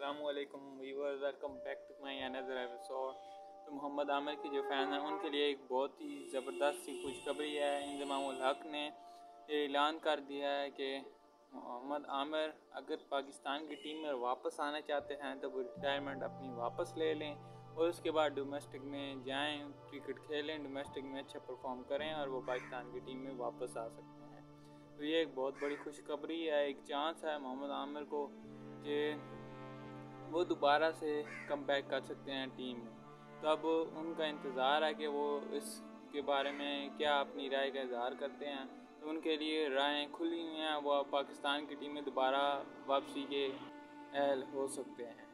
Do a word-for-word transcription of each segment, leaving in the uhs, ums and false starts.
अस्सलामुअलैकुम viewers, welcome back to my another episode. तो मोहम्मद आमिर के जो फ़ैन हैं उनके लिए एक बहुत ही ज़बरदस्त सी खुशखबरी है। इंज़माम उल हक ने ये ऐलान कर दिया है कि मोहम्मद आमिर अगर पाकिस्तान की टीम में वापस आना चाहते हैं तो वो रिटायरमेंट अपनी वापस ले लें और उसके बाद डोमेस्टिक में जाएँ, क्रिकेट खेलें, डोमेस्टिक में अच्छा परफॉर्म करें और वो पाकिस्तान की टीम में वापस आ सकते हैं। तो ये एक बहुत बड़ी खुशखबरी है, एक चांस है मोहम्मद आमिर को कि वो दोबारा से कम बैक कर सकते हैं टीम में। तो अब उनका इंतज़ार है कि वो इसके बारे में क्या अपनी राय का इज़हार करते हैं। तो उनके लिए राहें खुली हुई हैं, वो पाकिस्तान की टीम में दोबारा वापसी के अहल हो सकते हैं।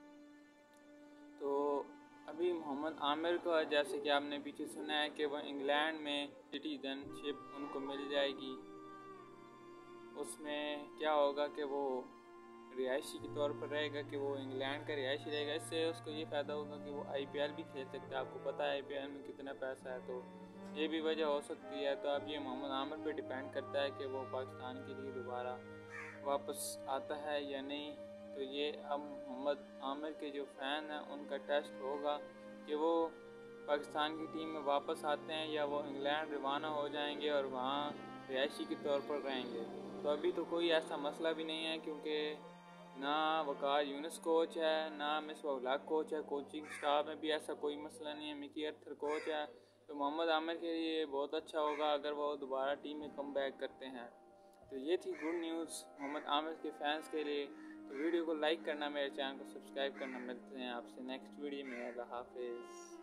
तो अभी मोहम्मद आमिर का जैसे कि आपने पीछे सुना है कि वह इंग्लैंड में सिटीजनशिप उनको मिल जाएगी। उसमें क्या होगा कि वो रिहायशी के तौर पर रहेगा कि वो इंग्लैंड का रिहायशी रहेगा। इससे उसको ये फ़ायदा होगा कि वो आईपीएल भी खेल सकता है। आपको पता है आईपीएल में कितना पैसा है, तो ये भी वजह हो सकती है। तो अब ये मोहम्मद आमिर पे डिपेंड करता है कि वो पाकिस्तान के लिए दोबारा वापस आता है या नहीं। तो ये अब मोहम्मद आमिर के जो फ़ैन हैं उनका टेस्ट होगा कि वो पाकिस्तान की टीम में वापस आते हैं या वो इंग्लैंड रवाना हो जाएंगे और वहाँ रिहायशी के तौर पर रहेंगे। तो अभी तो कोई ऐसा मसला भी नहीं है, क्योंकि ना वकार यूनुस कोच है, ना मिसबाह उल हक कोच है। कोचिंग स्टाफ में भी ऐसा कोई मसला नहीं है। मिकी अर्थर कोच है। तो मोहम्मद आमिर के लिए बहुत अच्छा होगा अगर वो दोबारा टीम में कम बैक करते हैं। तो ये थी गुड न्यूज़ मोहम्मद आमिर के फैंस के लिए। तो वीडियो को लाइक करना, मेरे चैनल को सब्सक्राइब करना। मिलते हैं आपसे नेक्स्ट वीडियो में। अल्लाह हाफिज़।